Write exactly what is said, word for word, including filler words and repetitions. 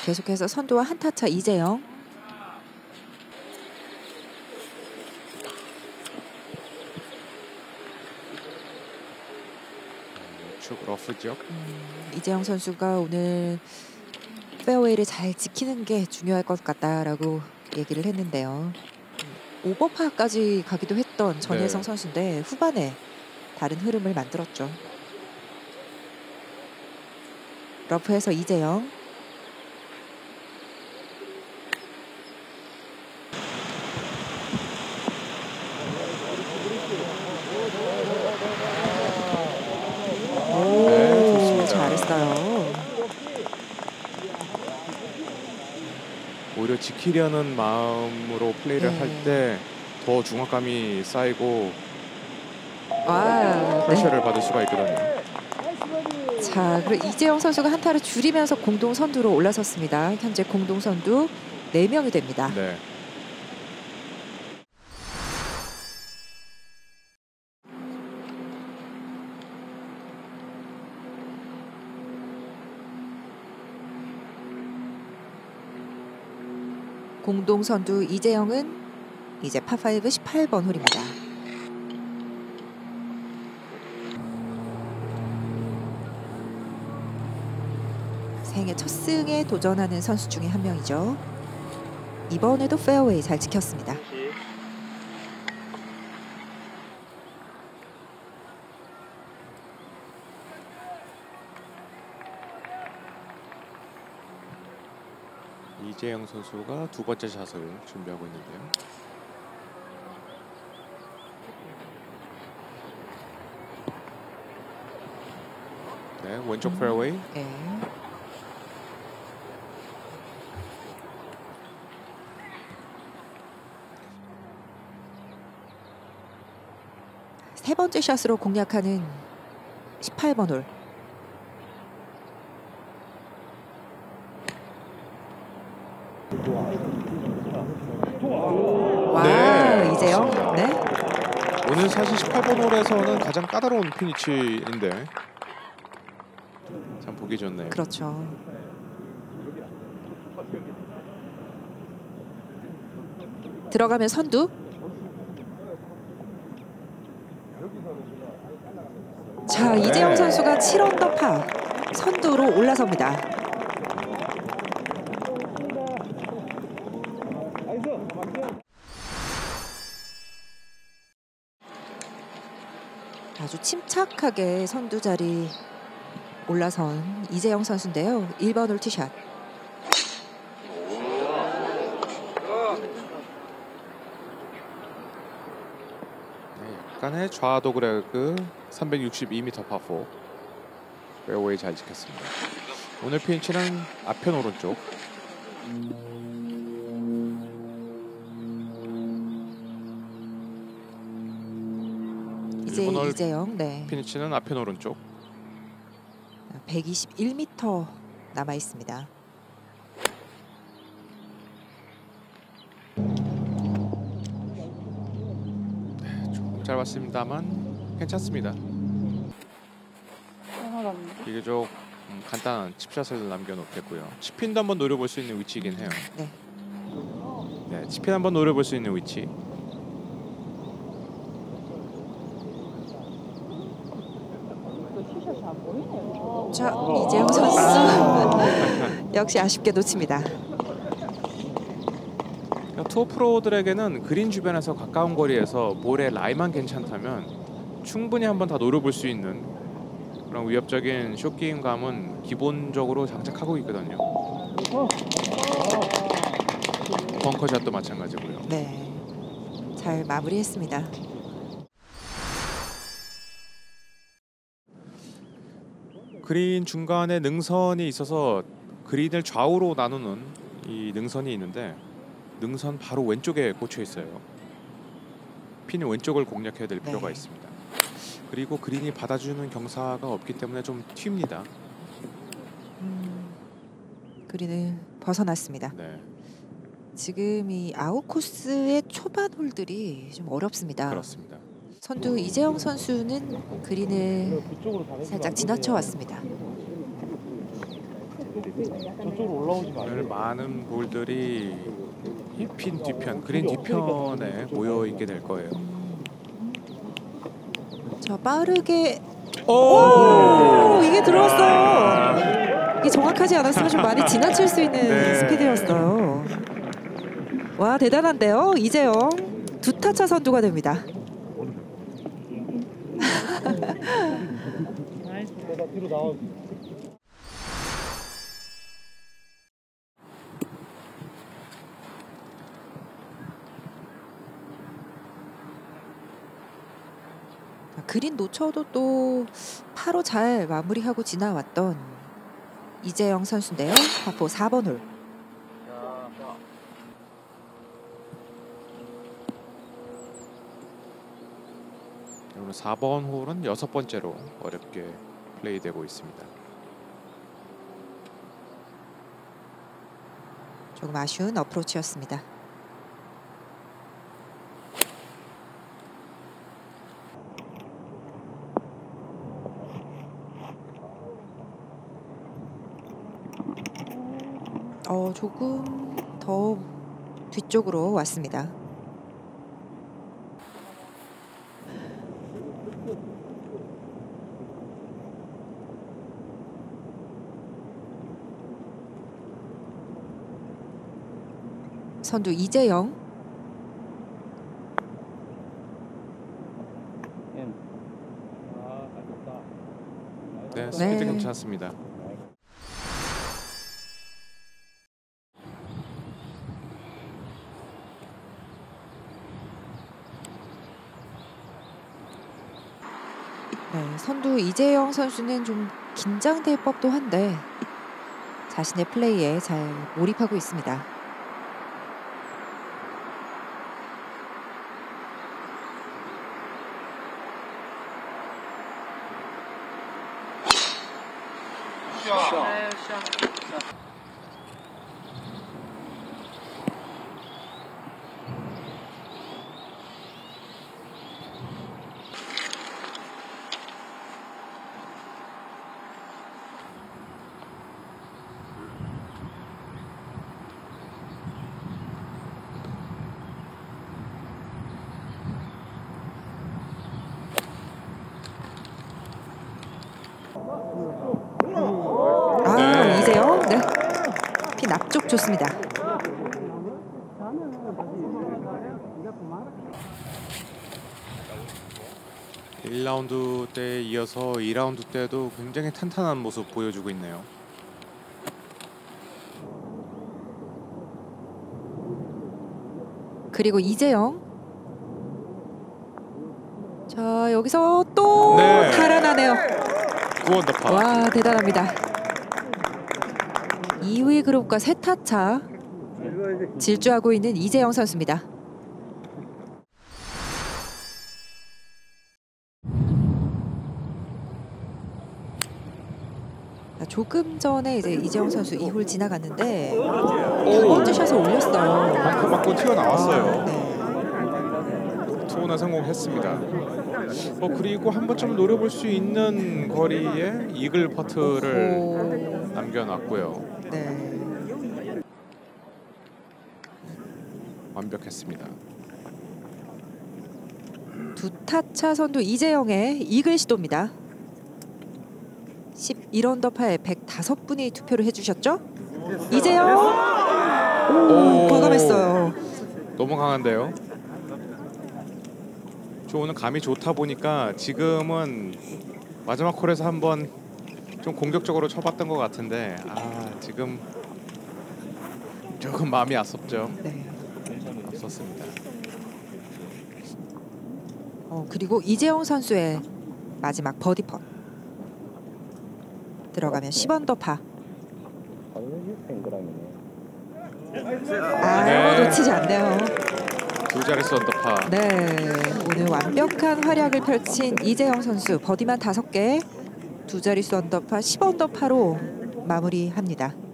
계속해서 선두와 한타 차 이재영. 우측 러프 지역. 음, 이재영 선수가 오늘 페어웨이를 잘 지키는 게 중요할 것 같다라고 얘기를 했는데요. 오버파까지 가기도 했던 전예성 네. 선수인데 후반에 다른 흐름을 만들었죠. 러프에서 이재영. 오, 네, 좋습니다. 잘했어요. 오히려 지키려는 마음으로 플레이를 네. 할 때 더 중압감이 쌓이고 와, 프레셔를 네. 받을 수가 있거든요. 자, 그리고 이재영 선수가 한타를 줄이면서 공동 선두로 올라섰습니다. 현재 공동 선두 네 명이 됩니다. 네. 공동 선두 이재영은 이제 파파이브 십팔 번 홀입니다. 생애 첫 승에 도전하는 선수 중에 한 명이죠. 이번에도 페어웨이 잘 지켰습니다. 이재영 선수가 두 번째 샷을 준비하고 있는데요. 네, 왼쪽 음, 페어웨이. 네. 세 번째 샷으로 공략하는 십팔 번 홀. 와, 네, 이재영. 좋습니다. 네. 오늘 사실 십팔 번 홀에서는 가장 까다로운 피니치인데 참 보기 좋네요. 그렇죠. 들어가면 선두. 자, 네. 이재영 선수가 칠 언더파 선두로 올라섭니다. 아주 침착하게 선두 자리 올라선 이재영 선수인데요. 일 번 홀 티샷. 네, 약간의 좌도 그래그 삼백육십이 미터 파포. 페어웨이 잘 지켰습니다. 오늘 피니치는 앞편 오른쪽. 이제 이번 홀 이재영. 네. 피니치는 앞편 오른쪽. 백이십일 미터 남아 있습니다. 네, 조금 짧았습니다만 괜찮습니다. 비교적 음, 간단한 칩샷을 남겨놓겠고요. 치핀도 한번 노려볼 수 있는 위치이긴 해요. 네. 네, 치핀 한번 노려볼 수 있는 위치. 자, 이재영 선수 역시 아쉽게 놓칩니다. 투어 프로들에게는 그린 주변에서 가까운 거리에서 볼의 라이만 괜찮다면 충분히 한번 다 노려볼 수 있는 그런 위협적인 숏게임감은 기본적으로 장착하고 있거든요. 벙커샷도 마찬가지고요. 네, 잘 마무리했습니다. 그린 중간에 능선이 있어서 그린을 좌우로 나누는 이 능선이 있는데 능선 바로 왼쪽에 꽂혀 있어요. 핀이 왼쪽을 공략해야 될 필요가 네. 있습니다. 그리고 그린이 받아주는 경사가 없기 때문에 좀 튑니다. 음, 그린을 벗어났습니다. 네, 지금 이 아웃 코스의 초반 홀들이 좀 어렵습니다. 그렇습니다. 선두 이재영 선수는 그린을 살짝 지나쳐 왔습니다. 저쪽으로 올라오지 오늘 말고. 많은 볼들이 이 핀 뒤편, 그린 뒤편에 모여 있게 될 거예요. 자, 빠르게 오! 오, 이게 들어왔어요. 이게 정확하지 않았으면 좀 많이 지나칠 수 있는 네. 스피드였어요. 와, 대단한데요. 이재영 두 타차 선두가 됩니다. 내가 뒤로 나와. 그린 놓쳐도 또 파로 잘 마무리하고 지나왔던 이재영 선수인데요. 파포 사 번 홀. 오늘 사 번 홀은 여섯 번째로 어렵게 플레이되고 있습니다. 조금 아쉬운 어프로치였습니다. 어, 조금 더 뒤쪽으로 왔습니다. 선두 이재영. 네, 스피드 네. 괜찮습니다. 네, 선두 이재영 선수는 좀 긴장될 법도 한데 자신의 플레이에 잘 몰입하고 있습니다. 아, 네. 이재영. 네. 핀 앞쪽 좋습니다. 일 라운드 때에 이어서 이 라운드 때도 굉장히 탄탄한 모습 보여주고 있네요. 그리고 이재영. 자, 여기서 또 네. 달아나네요. 구 언더파. 와, 대단합니다. 이 위 그룹과 세 타차 질주하고 있는 이재영 선수입니다. 자, 조금 전에 이제 이재영 선수 이 홀 지나갔는데 두 번째 샷을 올렸어요. 벙커 맞고 튀어나왔어요. 네. 투혼에 성공했습니다. 어, 그리고 한 번쯤 노려볼 수 있는 거리에 이글 퍼트를 오, 남겨놨고요. 네. 완벽했습니다. 두 타차 선두 이재영의 이글 시도입니다. 십일 언더파에 백오 분이 투표를 해주셨죠? 이재영! 오, 과감했어요. 너무 강한데요. 저 오늘 감이 좋다 보니까 지금은 마지막 홀에서 한번 좀 공격적으로 쳐봤던 것 같은데 아 지금 조금 마음이 앞섰죠. 네. 앞섰습니다. 어, 그리고 이재영 선수의 마지막 버디 펫. 들어가면 십 언더파. 아, 네. 이거 놓치지 않네요. 두 자릿수 언더파. 네, 오늘 완벽한 활약을 펼친 이재영 선수 버디만 다섯 개, 두 자릿수 언더파, 십 언더파로 마무리합니다.